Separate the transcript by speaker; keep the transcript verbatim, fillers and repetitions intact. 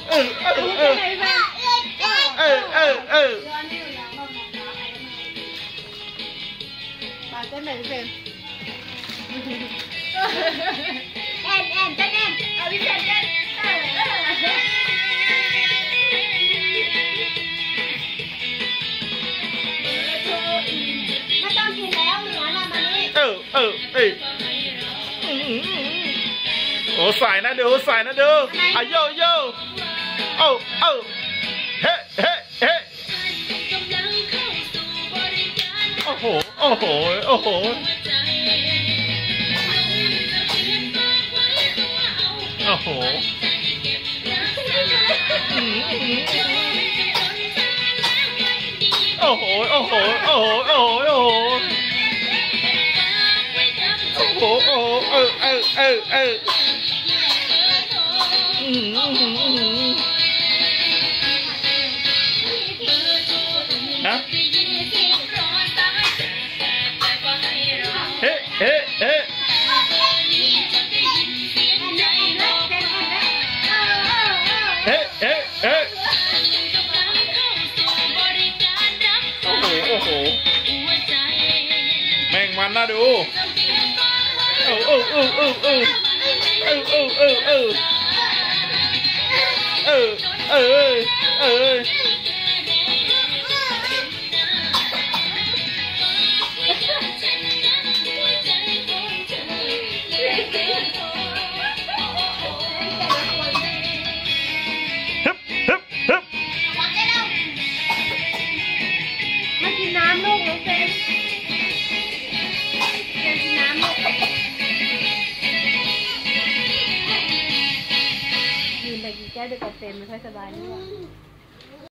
Speaker 1: เออเออเออเออเออเออ
Speaker 2: มาเต้นไหนเป็น
Speaker 3: แอนแอนเต้นแอนเอาพี่เต้นเต้นไม่ต้องกินแล้วเหลือนะมานี่
Speaker 1: เออเออเออโอ้ใส่นะดูใส่นะดูอ่ะโยโย่โอ้โอ้เฮ้เฮ้เฮ้โอ้โหโอ้โหโอ้โหโอ้โหโอ้โหโอ้โหโอ้โหโอ้โหโอ้โหโอ้โหโอ้โหโอ้โหเออเออเออเออนะเฮ้เฮ้เฮ้เฮ้เฮ้เฮ้โอ้โหโอ้โหแม่งมันน่าดูเออเออเออเออเออเออเออเออเออเออเออเออฮึบฮึบฮึบ
Speaker 2: มากินน้ำลูกน้องเซนกินน้ำลูกยืนไปกินแก้วเดียวกับเซนไม่ค่อยสบายนี่หว่า